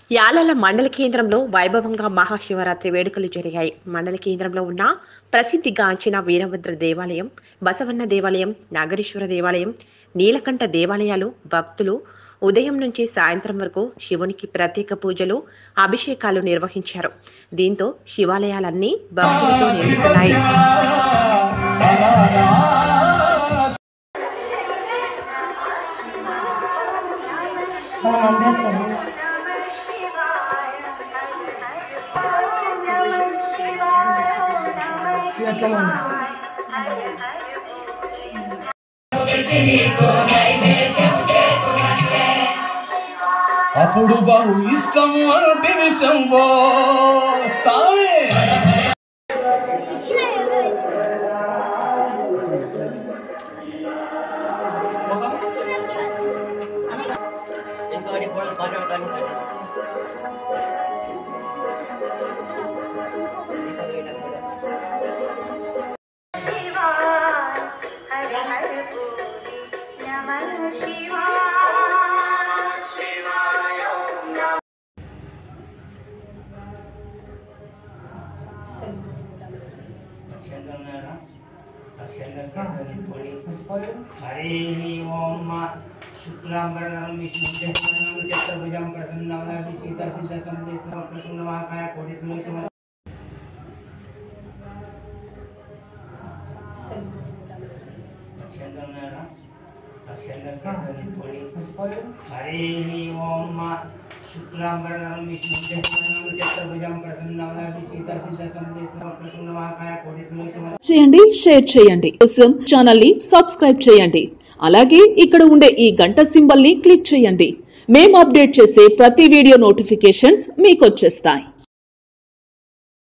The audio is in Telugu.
యాలల మండల కేంద్రంలో వైభవంగా మహాశివరాత్రి వేడుకలు జరిగాయి. మండల కేంద్రంలో ఉన్న ప్రసిద్ధిగాంచిన వీరభద్ర దేవాలయం, బసవన్న దేవాలయం, నాగరేశ్వర దేవాలయం, నీలకంఠ దేవాలయాలు భక్తులు ఉదయం నుంచి సాయంత్రం వరకు శివునికి ప్రత్యేక పూజలు, అభిషేకాలు నిర్వహించారు. దీంతో శివాలయాలన్నీ భక్తులతో నిండుకున్నాయి. అప్పుడు బహు ఇష్టము అంటే విషంబో సామే हरे ओम शुक्लांबरधरं विष्णुं चतुर्भुजं प्रसन्नवदनं सीतासिद्धं प्रसन्नवाकाय कोटिसुन्दरं हरे ओम शुक्लांबरधरं विष्णुं चतुर्भुजं प्रसन्नवदनं सीतासिद्धं प्रसन्नवाकाय कोटिसुन्दरं చేయండి, షేర్ చేయండి. కోసం ఛానల్ ని సబ్స్క్రైబ్ చేయండి. అలాగే ఇక్కడ ఉండే ఈ గంట సింబల్ ని క్లిక్ చేయండి. మేము అప్డేట్ చేసే ప్రతి వీడియో నోటిఫికేషన్స్ మీకు వచ్చేస్తాయి.